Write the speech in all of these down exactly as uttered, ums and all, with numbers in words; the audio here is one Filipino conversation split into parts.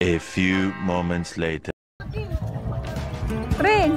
A few moments later. Pre!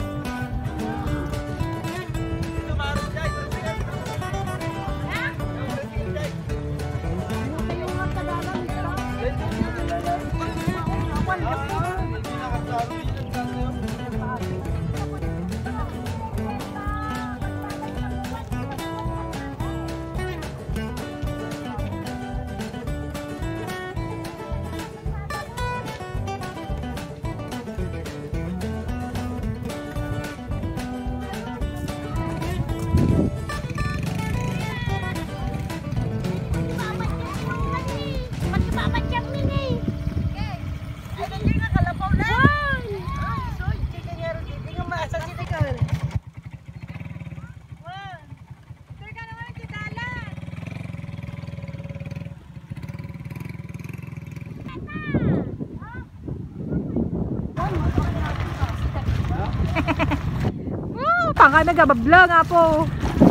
Pangka nagababla nga po.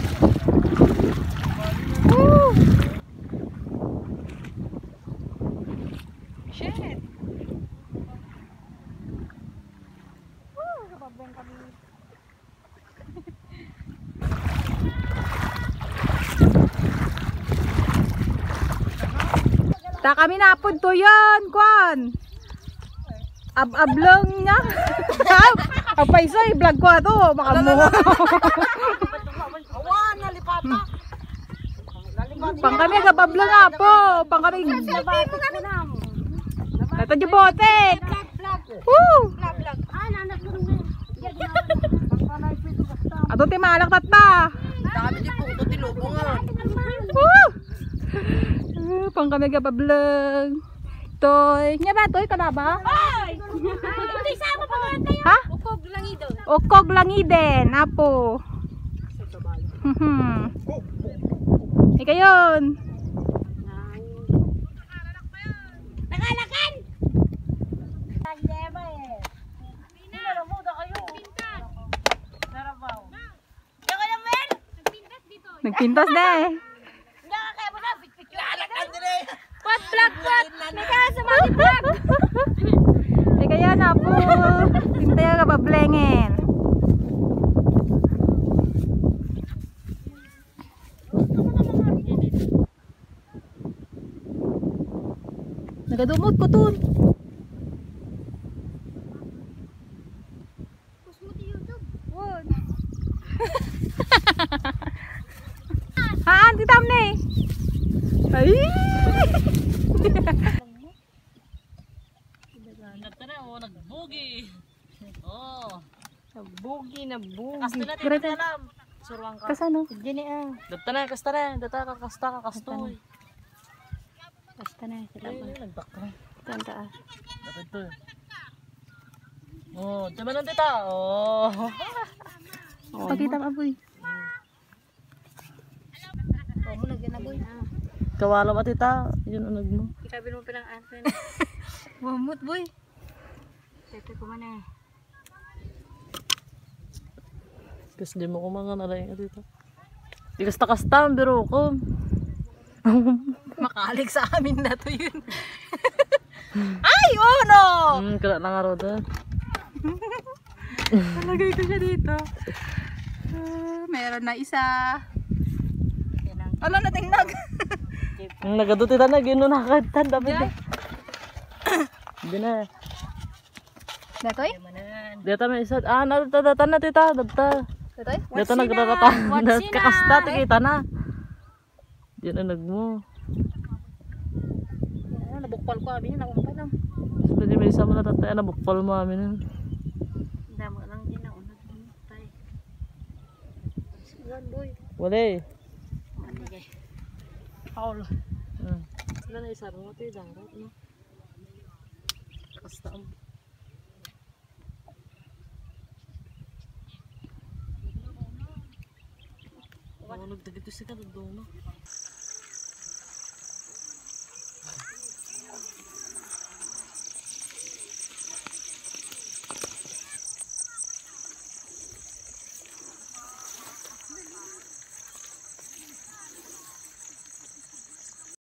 Woo! Shit! Woo! Nagabablang kami. Ta kami napod to yan, Kwan. Ab-ablong niya. Apay soy, vlog ko ato, baka mo. Awan, nalipata. Pang kami agabablo nga po, pang kami. Ito di botek. Woo! Ato ti malak tata. Dami di po ito tilubungan. Woo! Pang kami agabablo. Toy, nya ba toy kana ba? Ay! Hindi sama pa naman tayo. Ha? Ukog lang ito. Okog langi din, apo. Hmm. Ikayon. Nakalakan! Tandema eh. Pinara mo da kayo. Narabaw. Ako lang, Mel! Nagpintas dito. Nagpintas de. Hindi ka kaya mo na. Pitpit ka. Lalakan din eh. What? Vlog, what? May kaya sa mga vlog. Ikayon, apo. Tintay ka bablengin. Nagadumot ko tun. Push mo ti YouTube. Won. Haan, titam ni. Ay! Nagtana o nagbugi. Oh. Nabugi, nabugi. Kasto na tayo alam. Surwang ka. Kasano? Dini ah. Dagtana, kastana, data ka kasta ka kastoy. Basta na, sila Ay, ba? nagtakra. Tanda ah. Dapat to. Oh, diba nang tita? Oh. Pagkita mo, aboy. Oo mo, nagyan na boy. Kawala ba tita? Yun ang nagmo. Ikabil mo pa ng asin. Wamot, boy. Tepe ko man eh. Kasi di mo kumangan na lang yung tita. Di kasta-kasta, biro ko. Makalik sa amin na to yun. Ay, oh no! Hmm, kala lang araw doon. Talagay ko siya dito. Uh, meron na isa. Ano na tingnag? Ang nagado tita na, gino nakakatan. Dapat na. Hindi na. Datoy? Dito may isa. Ah, nadata na tita. Data. Datoy? Dito nagdadata. Kakasta, tikita na. Diyan ang nagmo. Nabukpal ko abi na nakakita lang. Basta di may isa mo na tatay. Nabukpal mo amin. Damo lang din na unod mo tayo. Sigan, boy. Wala eh. Manigay. Paul. Hmm. Sila na isa mo ito yung darat. No? Kasta ang. Oh, nagdagito siya ka doon.